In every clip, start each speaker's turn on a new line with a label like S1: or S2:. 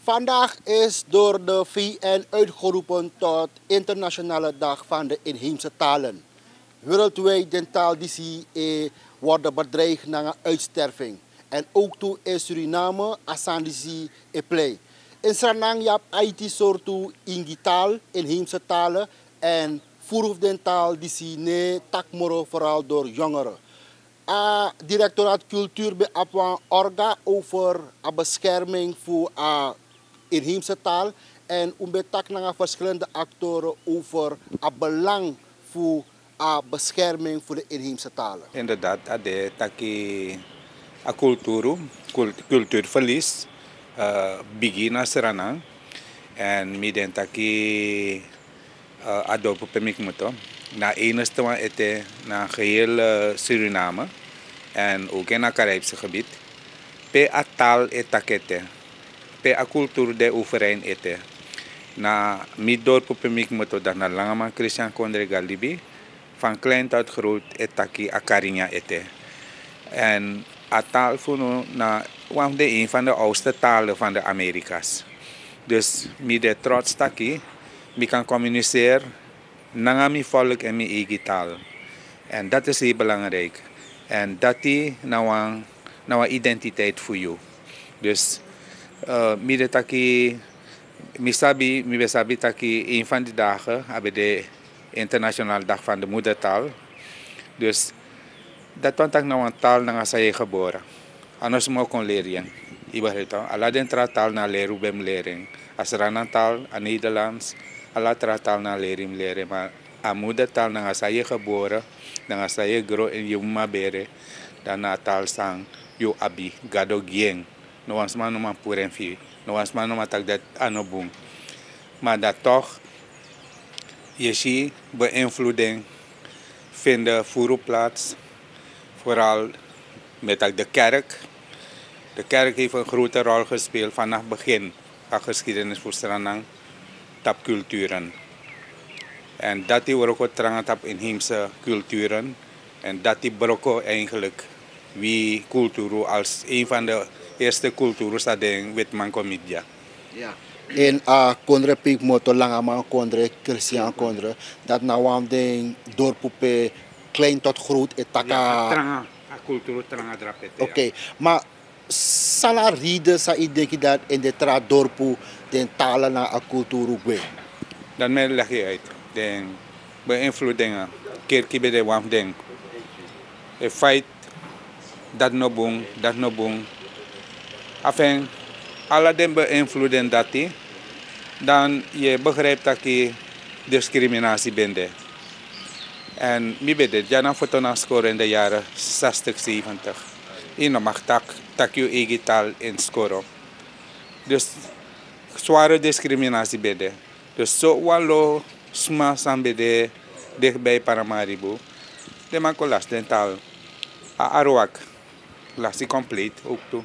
S1: Vandaag is door de VN uitgeroepen tot Internationale Dag van de Inheemse Talen. Wereldwijd de taal die worden bedreigd naar uitsterving. En ook toe in Suriname, Asandisi e play. In Suriname je hebt IT soorten ingitaal, inheemse talen en voerhoefdentaal die ne takmoro vooral door jongeren. Directoraat Cultuur bij Apwan Orga over a bescherming voor inheemse taal en tak naar verschillende actoren over het belang voor bescherming voor de inheemse talen.
S2: Inderdaad, ade taki a cultuurverlies begin Suriname en midden taki adopo pemikmoto na enigste van ete na geheel Suriname en ook in het Caribische gebied. Pe a taal etakete, pe a cultuur de overeen ete. Na midorpo pemikmoto dat na langeman Christian Kondre Galibi van klein tot groot etaki a Cariña ete. En a taal funo na een van de oudste talen van de Amerika's. Dus met trots taki, mi kan communiceren naar mijn volk en mijn eigen taal. En dat is heel belangrijk. En dat is nou een identiteit voor jou. Dus mi taki, mi sabi taki een van die dagen hebben de Internationale Dag van de Moedertaal. Dus dat want ik nou een taal naar zijn geboren. Anders moet ik kon leren. Alla den taal naar leren bij lering. Als er een taal, een Nederlands, alla taal naar leren. Maar een moedertaal naar zijn geboren, naar zijn groot en je moet beren. Dan na taal sang, je abi, gado gieng. No eens man no puren fi, no eens man no tak dat anobung. Maar dat toch, je ziet beïnvloeding vinden voor plaats. Vooral met de kerk. De kerk heeft een grote rol gespeeld vanaf het begin van geschiedenis voor Suriname, op culturen. En dat is ook het op inheemse culturen. En dat is ook eigenlijk wie cultuur als een van de eerste culturen staat in Witman Comedia.
S1: Ja. En kondre pik moto langaman kondre Christian kondre dat nou aan de dorp klein tot groot etaka.
S2: Ja, cultuur tranga drapete.
S1: Oké, maar salaride sa idee dat in de dorpu den talen naar a cultuur gwe.
S2: Dan leg je uit. De beïnvloedingen. Kerkie bij de wamding. Het feit dat no boom. Enfin, alle den beïnvloeden dat die, dan je begrijpt dat je discriminatie bent. En mi bede, jana foto na score in de jaren 60, 70. Je mag tak je eigen taal in scoren. Dus zware discriminatie bede. Dus zo walo sma san bede dichtbij Paramaribo. De man kon last den taal. A Arawak, last die compleet ook toe.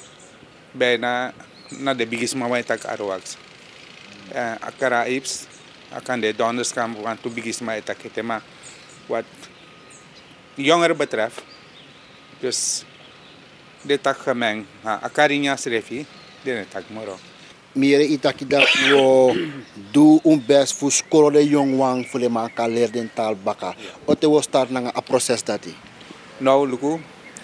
S2: Bijna na de bigisma wij tak Arawaks. A Caribs, a kan de donderskam want to bigisma etakete maar. Wat jongeren betreft, dus dit tak gemengd, a Cariña schreef dit tak moro.
S1: Meer itaki dat we doen ons best voor scholen de jongwang voor de man kan leren taal baka. Wat we start naar een proces dat is.
S2: Nou, Luku,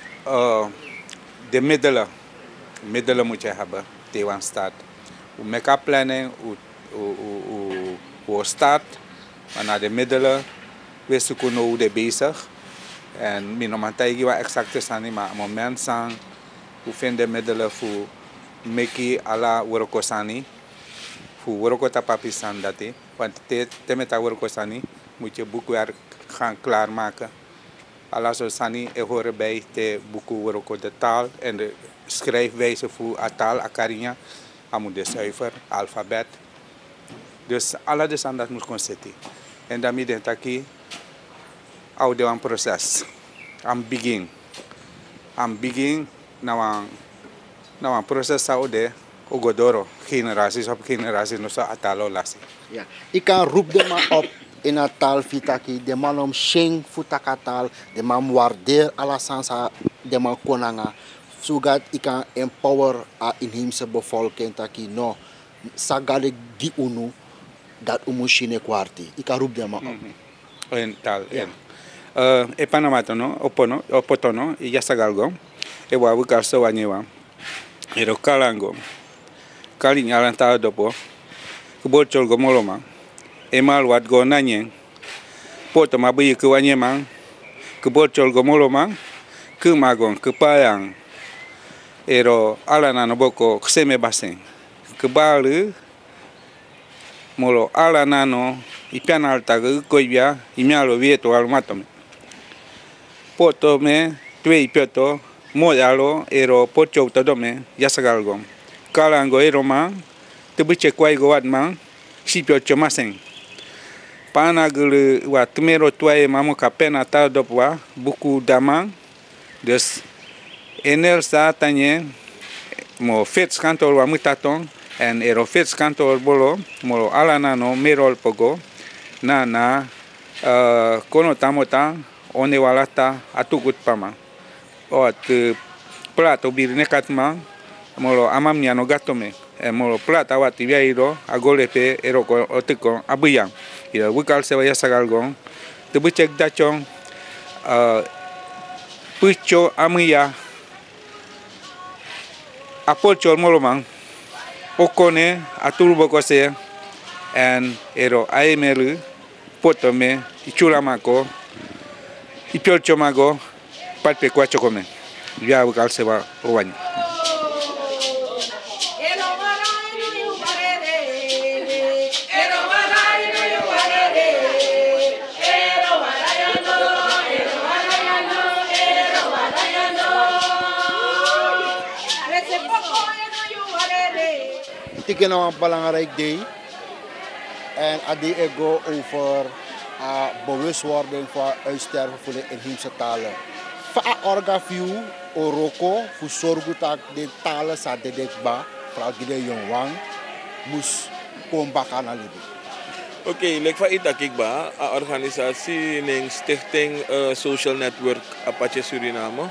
S2: de middelen moet je hebben tegen staat. We maken planning, we start, maar naar de middelen. We zoeken hoe de bezig. En mijn mantai wat exact is aan maar op het moment zijn we vinden middelen voor meki ala workosani, voor workotapapisan dat is. Want te met workosani moet je boekwerk gaan klaarmaken. Alla zo sani horen bij te boeken worko de taal en de schrijfwijze voor a taal a Cariña, moet de cijfer, alfabet. Dus alle de dat moet gewoon zitten. En daarmee denk ik oude een proces. Am begin na een proces oude ogodoro generaties op generaties no sa atalo lasi.
S1: Ja, ik kan roep de man op in een taal vitaki, de man om sheng futaka taal, de man waardeer alla sansa de man konanga zodat ik kan empower a inheemse bevolking taki no sagale di unu dat umushine kwarti. Ik kan roep them op.
S2: En tal
S1: Ja.
S2: en. E Panama no, opotono, y ya sagalgo. E wa bukar so wanyewa. Ero kalango. Kalin yalan ta dopo. Kubol cholgo moloma. E mal wat go nanyen. Poto mabuyi ku wanyemang. Kubol cholgo moloma. Ku magon, ku payang. Ero alana no boko kseme basen. Kubalu molo alana no ipian alta koibia imialo vieto al matome. Poto me tue ipioto modalo ero pocho todome yasagalgo. Kalango ero man tebuche kwaigo watman sipio chomasen. Pana gulu wa tumero tuae mamo kapena ta dopwa buku daman. Dus enel sa tanye mo fits kantor wa mutaton en ero fits kantor bolo mo alana no merol pogo na kono tamota one walata atukut pama o at plato birne katma mo amamnia no gatome mo plata wati viairo agolepe ero ko otiko abuyan ira wikal se vaya sagalgon te buchek dachon pucho amia apolchol molomang okone atulbo kose en ero aemelu potome ichulamako ipiolchomago palpe kwachokome ya bukal seba owani
S1: Het is een belangrijk day. En adi ego over bewustwording van uitsterven voor de inheemse talen. Van orgaview, oroko, voor zorgen dat de talen zijn dedekbaar, vooral de jongwang, moest komen bakken naar Libië.
S3: Oké, like van Itakikba, een organisatie, een stichting Social Network Apache Suriname.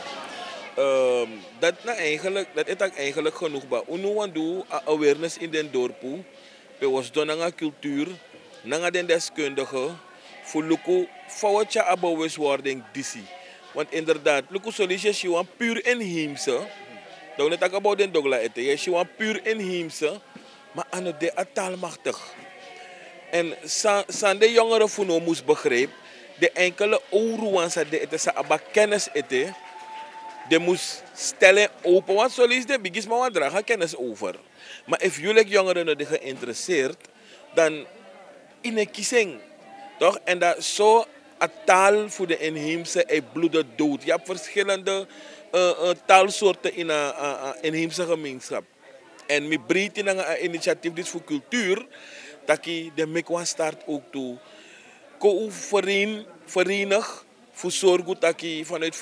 S3: Dat is eigenlijk genoeg ba. Unu wandu awareness in den dorpu. We was doen aan cultuur, aan den deskundige, voor luku foutje a bewustwording disi. Want inderdaad, luku solisje je wan puur inheemse. Dat we net ook about den dogla eten. Je wan puur inheemse, maar aan het de taalmachtig. En san de jongeren funo moest begrijpen, de enkele oorwaans dat het is aba kennis eten. De moest stellen open, want zo is de bigis maar wat dragen kennis over. Maar als jullie jongeren er geïnteresseerd, dan in een kiezing, toch? En dat zo een taal voor de inheemse is bloeden dood. Je hebt verschillende taalsoorten in een inheemse gemeenschap. En met breed in een initiatief dit voor cultuur, dat de mekwa start ook toe. Ko verenig voor zorgen dat je vanuit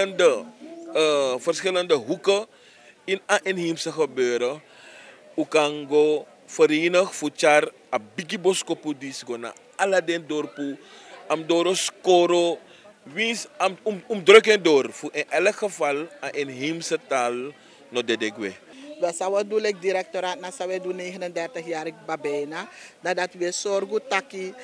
S3: verschillende hoeken in een inheemse gebeuren ook kan go verenig voor jaar a bigi boskopu dis go na alla den dorpu am doro skoro wins am drukken door voor in elk geval een inheemse taal no dedegwe.
S4: We zouden doen het directoraat na zouden doen 39 jaar babena dat we zorgen dat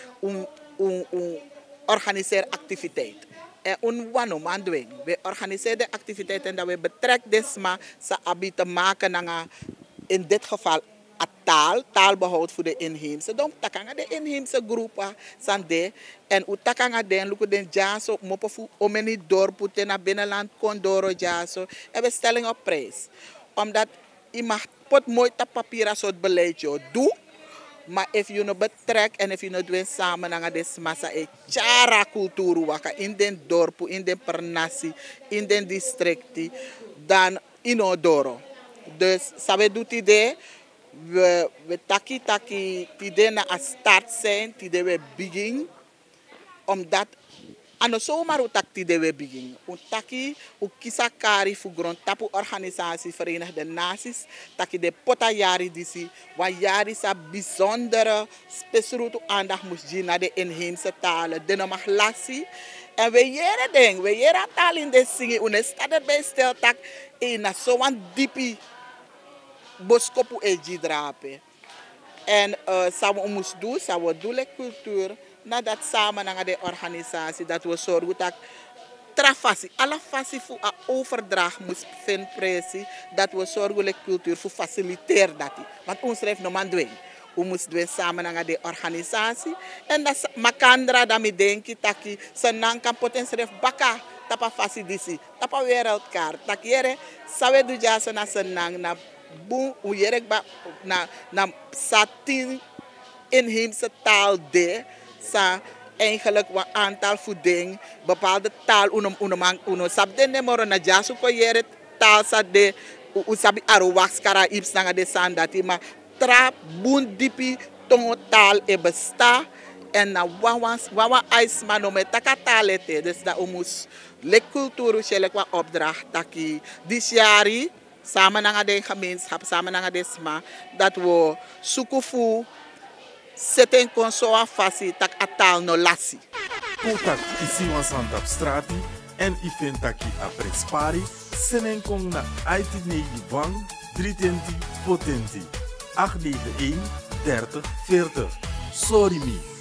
S4: organiseer activiteit. En onwano mandwing. We organiseren de activiteiten en dat we betrekken desma sa abi te maken naar in dit geval a taalbehoud voor de inheemse. Dan takanga de inheemse groepen sande en u takanga den luku den jaso mopo fu omeni dorpu te na binnenland kondoro jaso. En we stelling op prijs. Omdat je mag pot mooi dat papier soort beleid je doet. Maar if je no betrekt en if je no doen samen naar deze massa e chara cultuur waka in den dorpu, in den pernasi, in den districti, dan inodoro. Dus sabe doet idee, we taki idee na a start zijn, idee we begin, omdat ano zomaar u tak idee we begin. U taki u kisa kari fu grond tapu organisatie Verenigde Naties, taki de pota jari disi, wa jari sa bijzondere speciale aandacht moest zien naar de inheemse talen. De mag lassie En we jere ding, we jere taal in de zingen. Une staat er bij stiltak in zo'n diepe boskopu eji drapen. En samen moest doen, samen doen de cultuur. Nadat samen naar de organisatie dat we zorgen dat trafasi, alle fasi voor een overdracht moest vinden precies. Dat we zorgen de cultuur voor faciliteren dat. Want ons schrijft nog maar doen. We moesten doen samen naar de organisatie. En dat makandra dat me denken dat ze kan potentieel baka tapa fasidisi, tapa wereldkaart. Dat jere sawe du jasa na senang na boom ujerek ba na satin inheemse taal de sa eigenlijk wat aantal voeding bepaalde taal uno sabde ne moro na jasu ko yere taal sa de usabi arowax kara ips na de sandati ma tra bun dipi tongo taal e besta en na wawa ijsman no met takatalete dus da umus le cultuur shele kwa opdracht taki this jari samen na de gemeenschap samen na de sma dat we sukufu seten kon so afasi tak atal no lasi.
S5: Kotak isi wan santa Straat en event taki a prespari senen kon na IT negi wang 320 potenti 891 30 40. Sorry me.